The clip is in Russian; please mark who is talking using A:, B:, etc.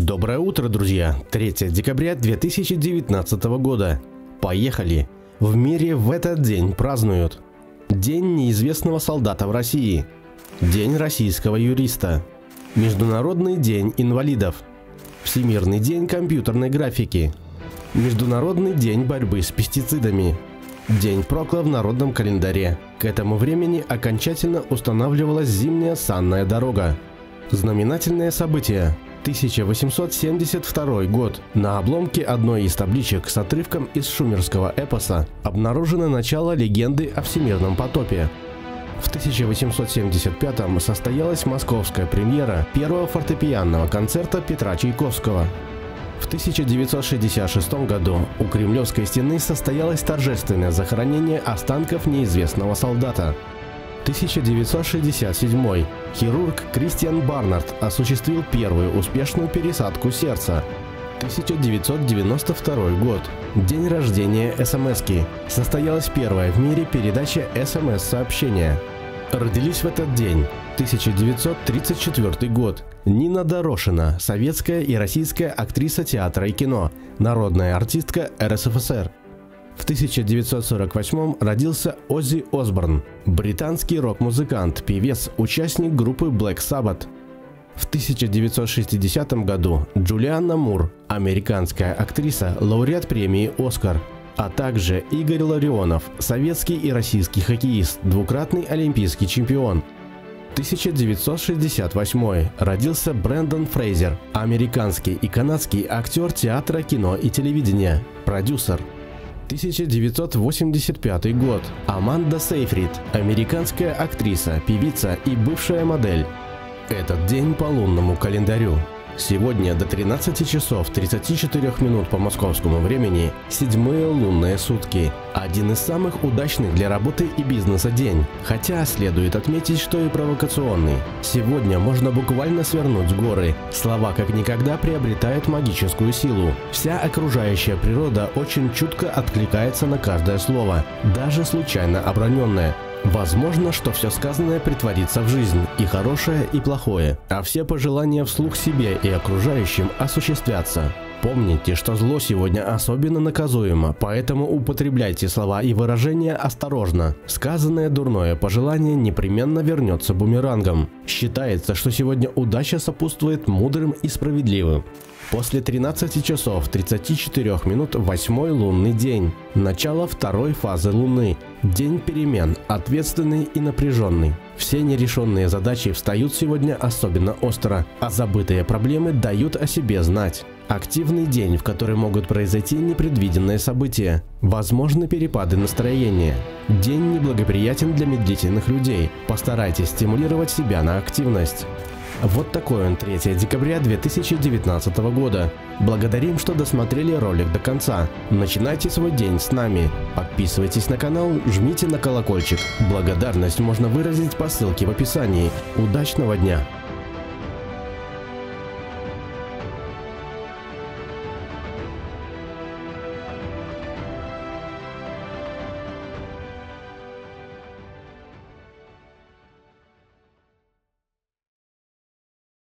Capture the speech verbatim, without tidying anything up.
A: Доброе утро, друзья! третьего декабря две тысячи девятнадцатого года. Поехали! В мире в этот день празднуют День неизвестного солдата в России, День российского юриста, Международный день инвалидов, Всемирный день компьютерной графики, Международный день борьбы с пестицидами, День Прокла в народном календаре. К этому времени окончательно устанавливалась зимняя санная дорога. Знаменательное событие. тысяча восемьсот семьдесят второй год. На обломке одной из табличек с отрывком из шумерского эпоса обнаружено начало легенды о всемирном потопе. В тысяча восемьсот семьдесят пятом состоялась московская премьера первого фортепианного концерта Петра Чайковского. В тысяча девятьсот шестьдесят шестом году у Кремлевской стены состоялось торжественное захоронение останков неизвестного солдата. тысяча девятьсот шестьдесят седьмой. Хирург Кристиан Барнард осуществил первую успешную пересадку сердца. тысяча девятьсот девяносто второй год. День рождения эс эм эс-ки. Состоялась первая в мире передача эс эм эс-сообщения. Родились в этот день. тысяча девятьсот тридцать четвёртый год. Нина Дорошина, советская и российская актриса театра и кино, народная артистка эр эс эф эс эр. В тысяча девятьсот сорок восьмом родился Оззи Осборн, британский рок-музыкант, певец, участник группы Black Sabbath. В тысяча девятьсот шестидесятом году Джулианна Мур, американская актриса, лауреат премии «Оскар», а также Игорь Ларионов, советский и российский хоккеист, двукратный олимпийский чемпион. тысяча девятьсот шестьдесят восьмой. Родился Брэндон Фрейзер, американский и канадский актер театра, кино и телевидения, продюсер. тысяча девятьсот восемьдесят пятый год. Аманда Сейфрид, американская актриса, певица и бывшая модель. Этот день по лунному календарю. Сегодня до тринадцати часов тридцати четырёх минут по московскому времени седьмые лунные сутки. Один из самых удачных для работы и бизнеса день. Хотя следует отметить, что и провокационный. Сегодня можно буквально свернуть горы. Слова как никогда приобретают магическую силу. Вся окружающая природа очень чутко откликается на каждое слово, даже случайно оброненное. Возможно, что все сказанное притворится в жизнь, и хорошее, и плохое, а все пожелания вслух себе и окружающим осуществятся. Помните, что зло сегодня особенно наказуемо, поэтому употребляйте слова и выражения осторожно. Сказанное дурное пожелание непременно вернется бумерангом. Считается, что сегодня удача сопутствует мудрым и справедливым. После тринадцати часов тридцати четырёх минут восьмой лунный день. Начало второй фазы Луны. День перемен, ответственный и напряженный. Все нерешенные задачи встают сегодня особенно остро, а забытые проблемы дают о себе знать. Активный день, в который могут произойти непредвиденные события. Возможны перепады настроения. День неблагоприятен для медлительных людей. Постарайтесь стимулировать себя на активность. Вот такой он третьего декабря две тысячи девятнадцатого года. Благодарим, что досмотрели ролик до конца. Начинайте свой день с нами. Подписывайтесь на канал, жмите на колокольчик. Благодарность можно выразить по ссылке в описании. Удачного дня!